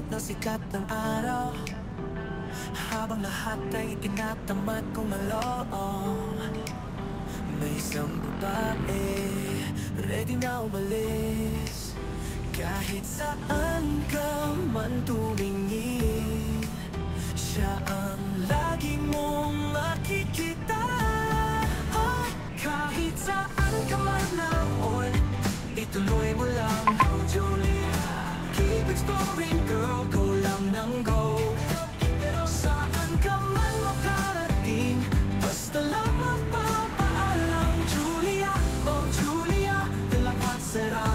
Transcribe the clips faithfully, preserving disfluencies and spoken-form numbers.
Kahit na sikat ng araw, habang lahat ay tinatamad kong maloob, may isang babae ready na umalis. Kahit saan ka man tumingin, siya ang lagi mong makikita. Oh, kahit saan ka man naon, ituloy mo lang, oh Julia. Keep exploring girl, go lang ng go. Pero saan ka man makarating, basta lang magpapaalam. Julia, oh Julia, lahat sara.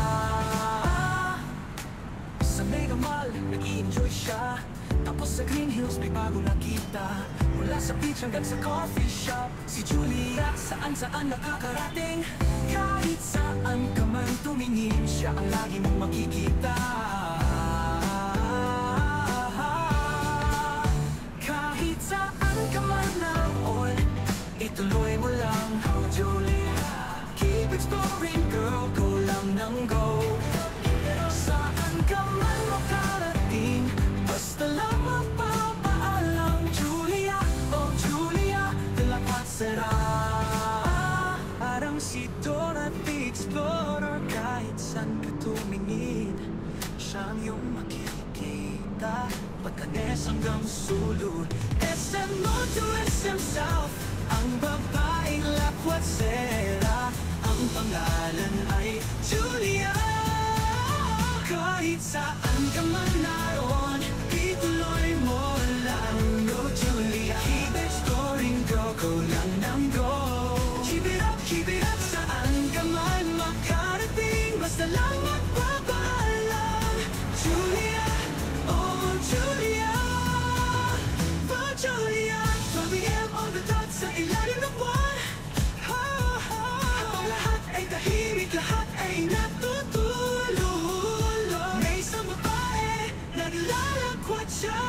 Sa Mega Mall, nag-i-enjoy siya. Tapos sa Green Hills, may bago nakita. Mula sa beach hanggang sa coffee shop, si Julia saan-saan nakakarating. Kahit saan ka man tumingin, siya ang lagi mong makikita. Kahit saan ka man naon, ituloy mo lang, oh Julia. Keep exploring girl, go lang ng go. Pero saan ka man makarating, basta lang magpapaalam. Julia, oh Julia, lahat sara. Parang si Dora the Explorer, kahit saan ka tumingin, siya ang iyong makikita. Pagkanes hanggang sulod, S M O to S M South, ang babaeng lakwat sera. Ang pangalan ay Julia. Kahit saan ka man naroon, ituloy mo lang, oh Julia. Keep exploring girl, go lang ng go. Keep it up, keep it up, saan ka man makarating, basta lang magpapaalam. Julia, oh Julia, oh Julia. twelve A M on the dot sa ilalim ng buwan. Habang lahat ay tahimik, lahat ay natutulog, may isang babae naglalakwat siya.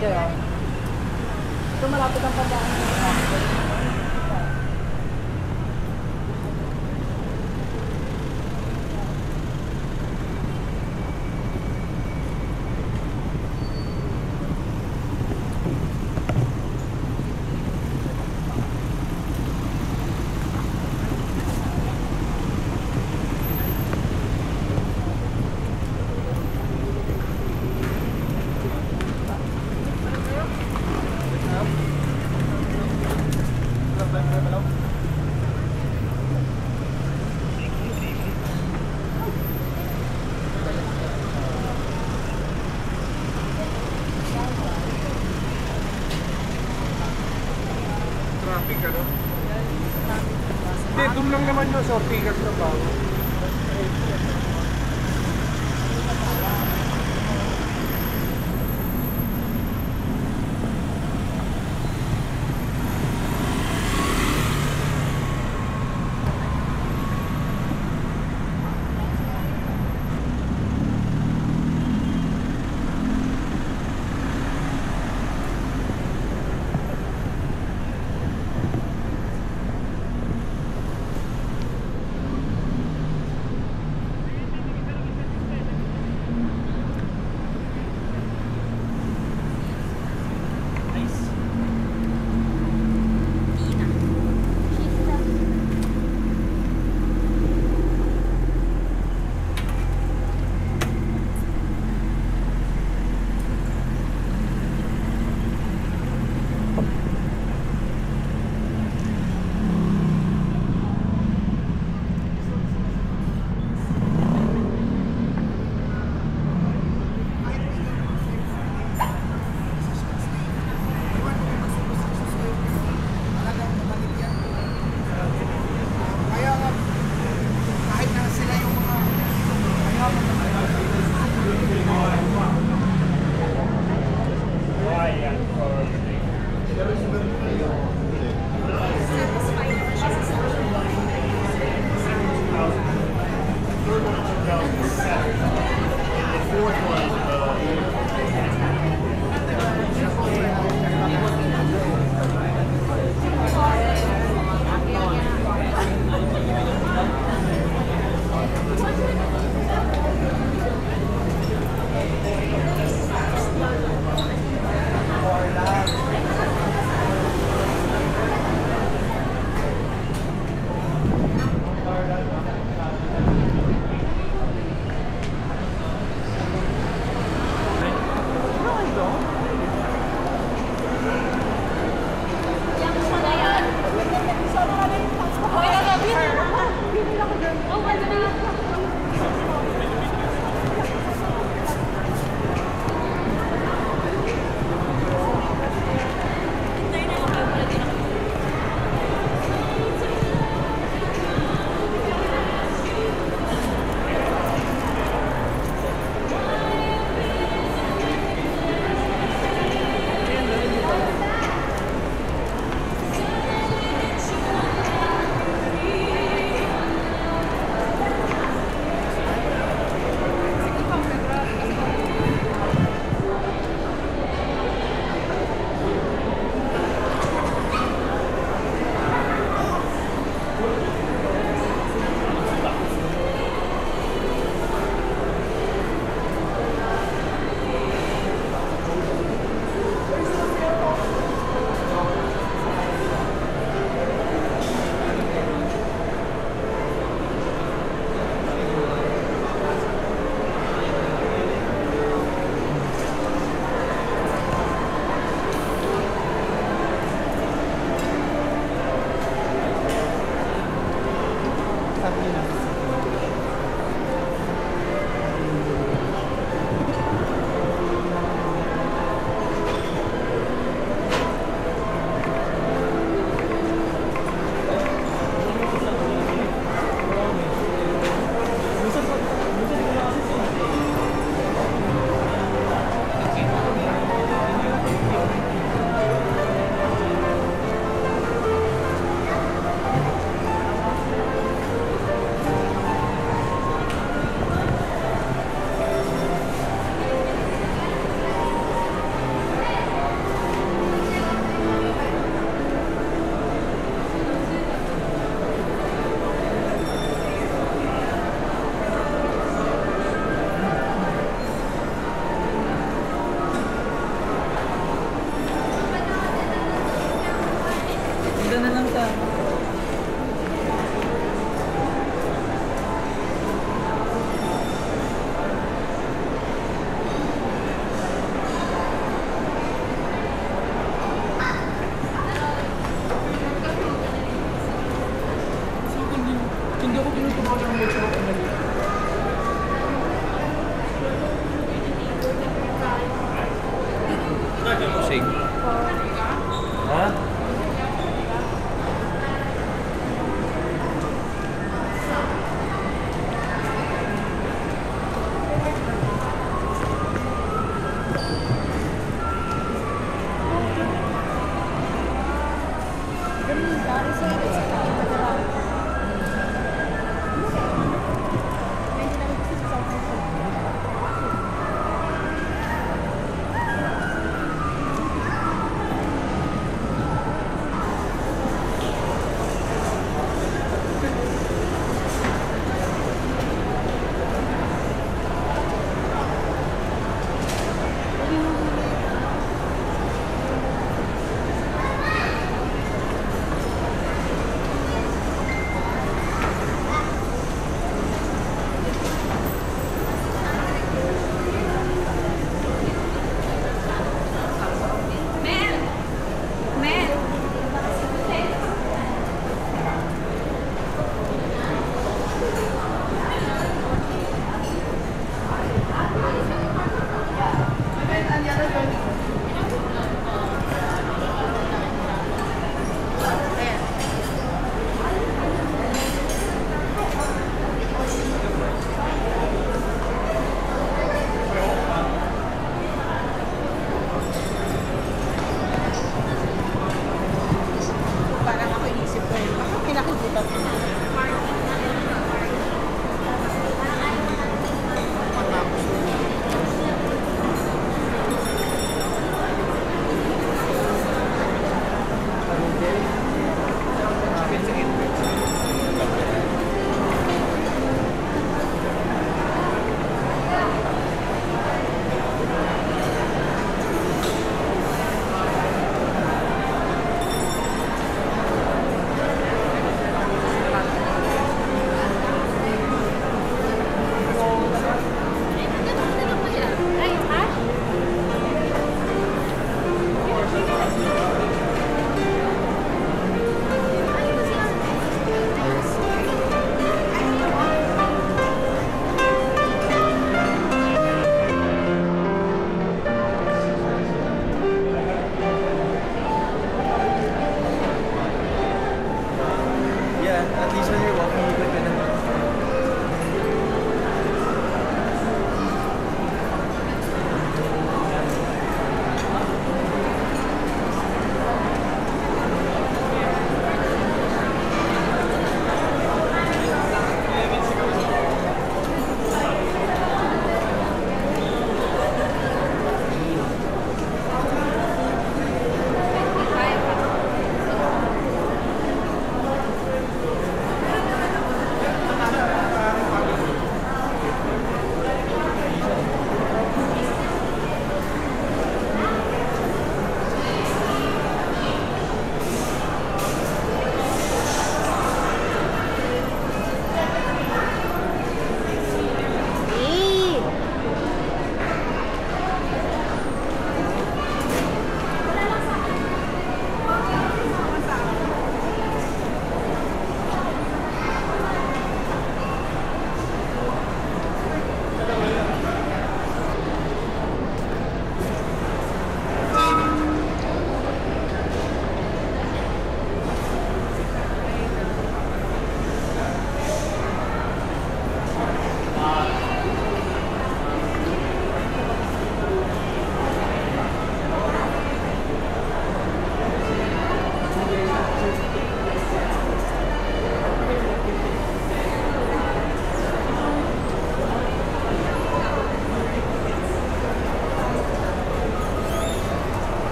Kaya, ito malapit ang pagkain. Traffic, ano? Hindi, doon lang naman yung sa Ortigas na bago.